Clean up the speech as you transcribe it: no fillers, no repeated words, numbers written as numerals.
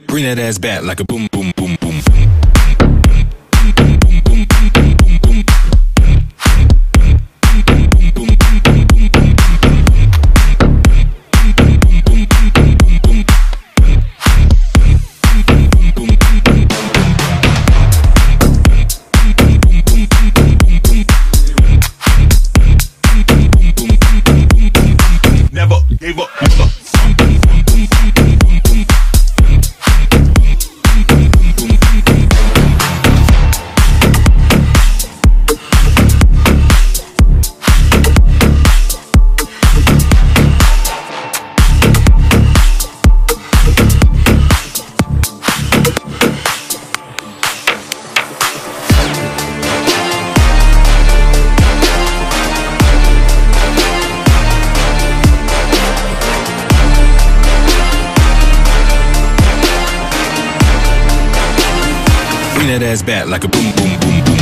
Bring that ass back like a boom, boom, boom, boom. Never gave up. Bring that ass back like a boom, boom, boom, boom.